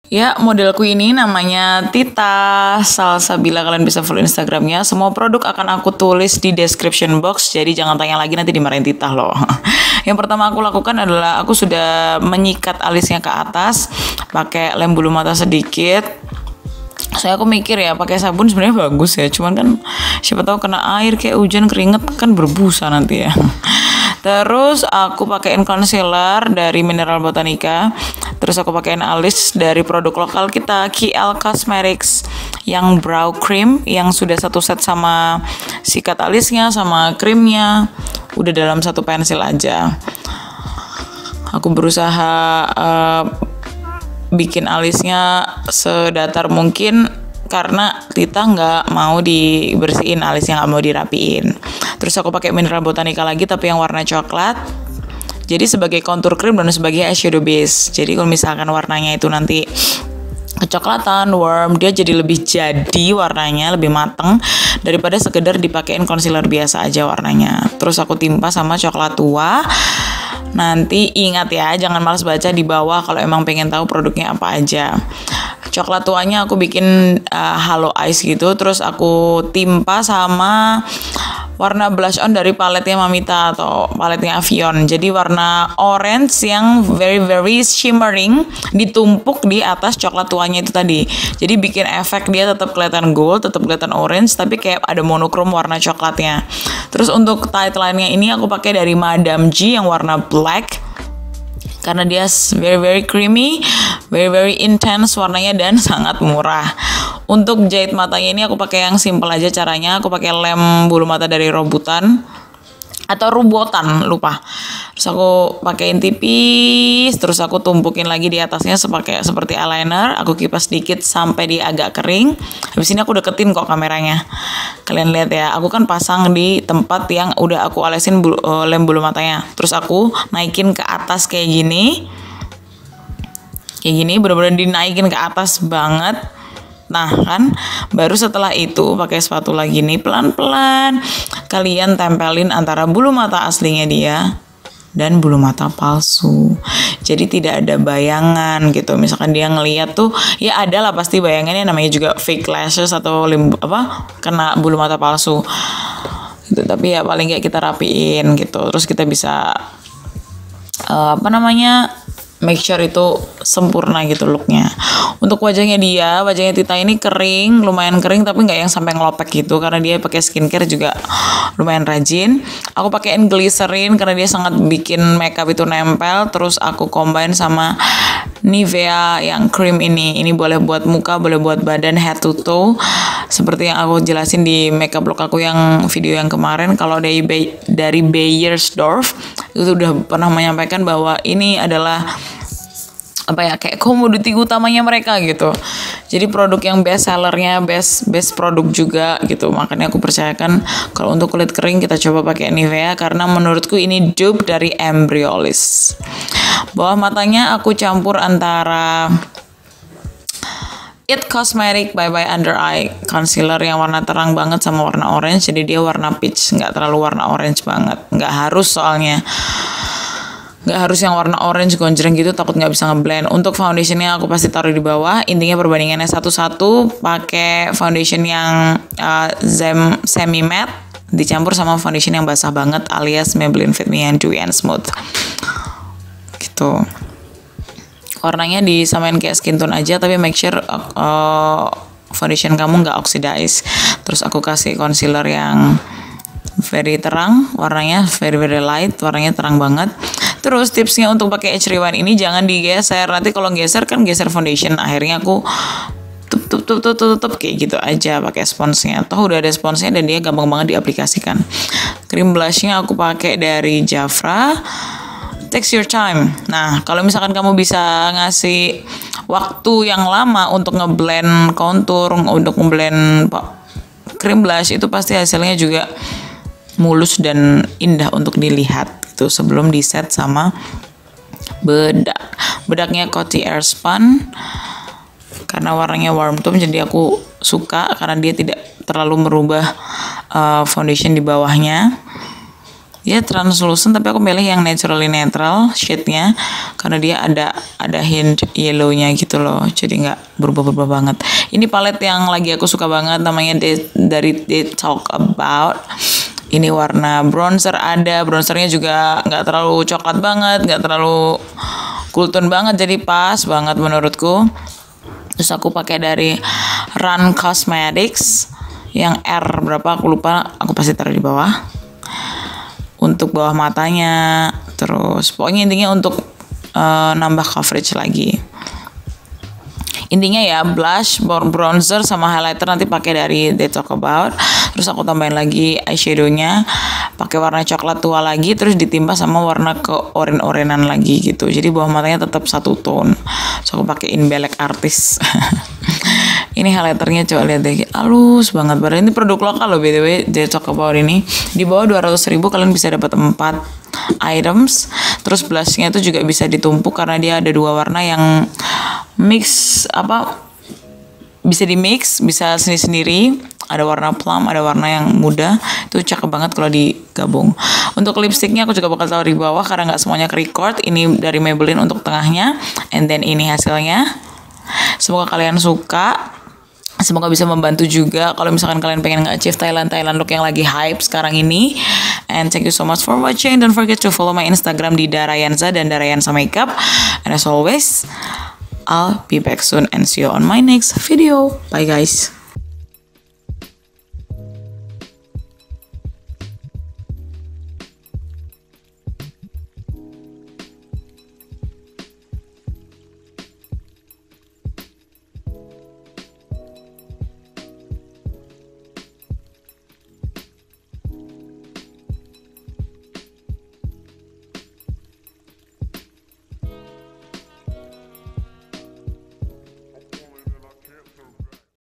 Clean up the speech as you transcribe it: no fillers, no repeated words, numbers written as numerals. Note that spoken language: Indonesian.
Ya, modelku ini namanya Tita Salsabila. Kalian bisa follow Instagramnya. Semua produk akan aku tulis di description box. Jadi jangan tanya lagi, nanti dimarahin Tita loh. Yang pertama aku lakukan adalah aku sudah menyikat alisnya ke atas pakai lem bulu mata sedikit. Aku mikir ya pakai sabun sebenarnya bagus ya. Cuman kan siapa tahu kena air kayak hujan keringet kan berbusa nanti ya. Terus aku pakein concealer dari Mineral Botanica. Terus aku pakein alis dari produk lokal kita, KL Cosmetics, yang brow cream yang sudah satu set sama sikat alisnya sama krimnya. Udah dalam satu pensil aja. Aku berusaha bikin alisnya sedatar mungkin karena Tita nggak mau dibersihin alisnya, nggak mau dirapiin. Terus aku pakai Mineral Botanica lagi tapi yang warna coklat. Jadi sebagai contour cream dan sebagai eyeshadow base. Jadi kalau misalkan warnanya itu nanti kecoklatan, warm, dia jadi lebih jadi warnanya, lebih mateng daripada sekedar dipakein concealer biasa aja warnanya. Terus aku timpa sama coklat tua. Nanti ingat ya, jangan malas baca di bawah kalau emang pengen tahu produknya apa aja. Coklat tuanya aku bikin halo eyes gitu, terus aku timpa sama warna blush on dari paletnya Mamita atau paletnya Avion. Jadi warna orange yang very very shimmering ditumpuk di atas coklat tuanya itu tadi. Jadi bikin efek dia tetap kelihatan gold, tetap kelihatan orange, tapi kayak ada monokrom warna coklatnya. Terus untuk tight line-nya ini aku pakai dari Madame G yang warna black. Karena dia very very creamy, very very intense warnanya dan sangat murah. Untuk jahit matanya ini aku pakai yang simple aja caranya. Aku pakai lem bulu mata dari Robutan atau Rubotan, lupa. Terus aku pakein tipis, terus aku tumpukin lagi di atasnya seperti eyeliner. Aku kipas dikit sampai dia agak kering. Habis ini aku deketin kok kameranya. Kalian lihat ya, aku kan pasang di tempat yang udah aku olesin lem bulu matanya. Terus aku naikin ke atas kayak gini. Kayak gini, bener-bener dinaikin ke atas banget. Nah kan, baru setelah itu pakai spatula gini pelan-pelan kalian tempelin antara bulu mata aslinya dia dan bulu mata palsu. Jadi tidak ada bayangan gitu. Misalkan dia ngeliat tuh, ya ada lah pasti bayangannya, namanya juga fake lashes atau kena bulu mata palsu. Gitu. Tapi ya paling nggak kita rapiin gitu. Terus kita bisa make sure itu sempurna gitu looknya. Untuk wajahnya Tita ini kering, lumayan kering tapi nggak yang sampai ngelopek gitu karena dia pakai skincare juga lumayan rajin. Aku pakein glycerin karena dia sangat bikin makeup itu nempel. Terus aku combine sama Nivea yang cream ini. Ini boleh buat muka, boleh buat badan, head to toe. Seperti yang aku jelasin di makeup look aku yang video yang kemarin. Kalau dari Beiersdorf itu udah pernah menyampaikan bahwa ini adalah kayak komoditi utamanya mereka gitu. Jadi produk yang best sellernya, best produk juga gitu. Makanya aku percayakan kalau untuk kulit kering kita coba pakai Nivea karena menurutku ini dupe dari Embryolisse. Bawah matanya aku campur antara It Cosmetic Bye Bye Under Eye concealer yang warna terang banget sama warna orange. Jadi dia warna peach, nggak terlalu warna orange banget. Nggak harus soalnya. Nggak harus yang warna orange gonjreng gitu, takut nggak bisa ngeblend. Untuk foundationnya aku pasti taruh di bawah. Intinya perbandingannya 1:1, pakai foundation yang semi matte dicampur sama foundation yang basah banget alias Maybelline Fit Me and Dewy and Smooth. Gitu. Warnanya disamain kayak skin tone aja, tapi make sure foundation kamu nggak oxidize. Terus aku kasih concealer yang very terang, warnanya very very light, warnanya terang banget. Terus tipsnya untuk pakai H Rewind ini jangan digeser. Nanti kalau geser kan geser foundation. Akhirnya aku tutup kayak gitu aja pakai sponsnya. Toh udah ada sponsnya dan dia gampang banget diaplikasikan. Cream blushnya aku pakai dari Jafra. Takes your time. Nah, kalau misalkan kamu bisa ngasih waktu yang lama untuk ngeblend contour, untuk ngeblend cream blush, itu pasti hasilnya juga mulus dan indah untuk dilihat gitu sebelum di set sama bedak. Bedaknya Coty Airspun karena warnanya warm tone, jadi aku suka karena dia tidak terlalu merubah foundation di bawahnya. Dia translucent tapi aku pilih yang naturally netral shade-nya karena dia ada hint yellow-nya gitu loh. Jadi nggak berubah-ubah banget. Ini palette yang lagi aku suka banget, namanya dari They Talk About. Ini warna bronzer ada, bronzernya juga nggak terlalu coklat banget, nggak terlalu cool tone banget, jadi pas banget menurutku. Terus aku pakai dari Run Cosmetics yang R berapa aku lupa, aku pasti taruh di bawah. Untuk bawah matanya, terus pokoknya intinya untuk nambah coverage lagi. Intinya ya blush, bronzer sama highlighter nanti pakai dari They Talk About. Terus aku tambahin lagi eyeshadownya pakai warna coklat tua lagi, terus ditimpa sama warna ke oren-orenan lagi gitu. Jadi bawah matanya tetap satu tone. So aku pakein Black Artist. Ini highlighternya coba lihat deh, halus banget. Padahal ini produk lokal loh btw. They Talk About ini di bawah 200.000 kalian bisa dapat 4 items. Terus blushnya itu juga bisa ditumpuk karena dia ada 2 warna yang mix bisa di mix, bisa sendiri-sendiri. Ada warna plum, ada warna yang muda. Itu cakep banget kalau digabung. Untuk lipstiknya aku juga bakal taruh di bawah karena nggak semuanya ke-record. Ini dari Maybelline untuk tengahnya, and then ini hasilnya. Semoga kalian suka. Semoga bisa membantu juga kalau misalkan kalian pengen nge-achieve Thailand look yang lagi hype sekarang ini. And thank you so much for watching. Don't forget to follow my Instagram di Darayanza dan Darayanza Makeup. And as always, I'll be back soon and see you on my next video. Bye guys.